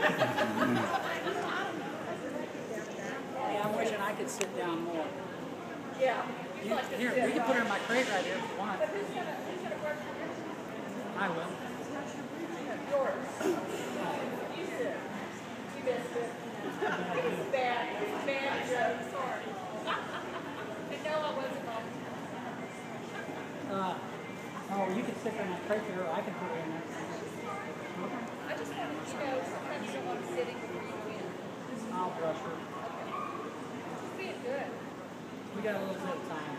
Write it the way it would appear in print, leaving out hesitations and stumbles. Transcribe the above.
Hey, I'm wishing I could sit down more. Yeah. Here, we can put her in my crate right here if you want. I will. Yours. You sit. You missed it. It's bad. It's bad, Joe. Sorry. I know I wasn't on. Oh, you can stick her in my crate there, or I can put her in there. I just wanted to know, sometimes you don't want to sitting before you go in. I'll brush her. Okay. She's being good. We got a little bit of time.